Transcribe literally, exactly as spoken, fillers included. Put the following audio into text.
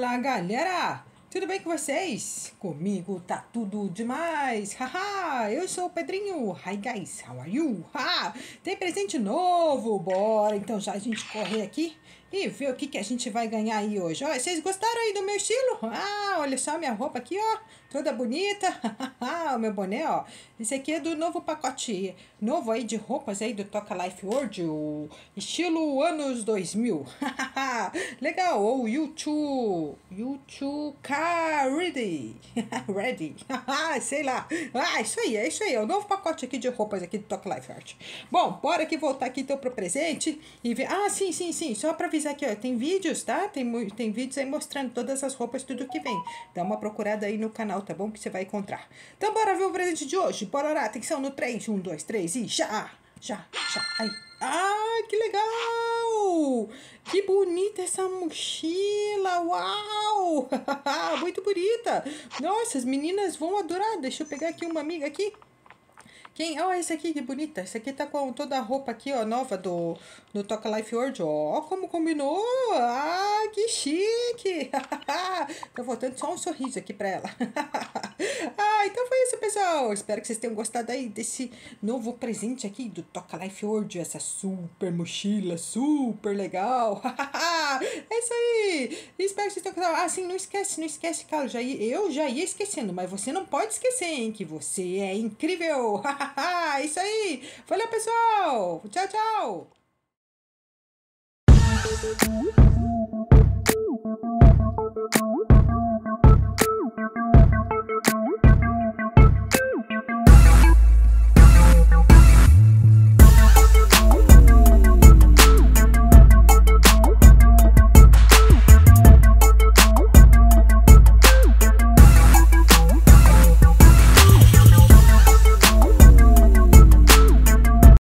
Fala, galera! Tudo bem com vocês? Comigo tá tudo demais! Haha! Eu sou o Pedrinho! Hi guys, how are you? Ha! Tem presente novo! Bora então já a gente correr aqui e ver o que, que a gente vai ganhar aí hoje. Ó, vocês gostaram aí do meu estilo? Ah, olha só minha roupa aqui, ó! Toda bonita! O meu boné, ó! Esse aqui é do novo pacote novo aí de roupas aí do Toca Life World, o estilo anos dois mil. Legal! Ou YouTube! YouTube Car Ready! Ready! Sei lá! Ah, isso aí, é isso aí! É o novo pacote aqui de roupas aqui do Toca Life World. Bom, bora aqui voltar aqui então pro presente e ver... Ah, sim, sim, sim! Só pra avisar aqui, ó, tem vídeos, tá? Tem, tem vídeos aí mostrando todas as roupas, tudo que vem. Dá uma procurada aí no canal, tá bom? Que você vai encontrar. Então bora ver o presente de hoje. Bora lá, atenção no três, um, dois, três e já! Já, já, aí. Ah, que legal! Que bonita essa mochila! Uau! Muito bonita! Nossa, as meninas vão adorar. Deixa eu pegar aqui uma amiga aqui. Quem? Ó, oh, esse aqui, que bonita. Esse aqui tá com toda a roupa aqui, ó, nova do, do Toca Life World. Ó, como combinou. Ah, que chique. Tá faltando só um sorriso aqui pra ela. Ah, então foi isso, pessoal. Espero que vocês tenham gostado aí desse novo presente aqui do Toca Life World. Essa super mochila, super legal. É isso aí. Espero que vocês tenham gostado. Ah, sim, não esquece, não esquece, cara. Eu já ia, eu já ia esquecendo, mas você não pode esquecer, hein, que você é incrível. Isso aí. Valeu, pessoal. Tchau, tchau.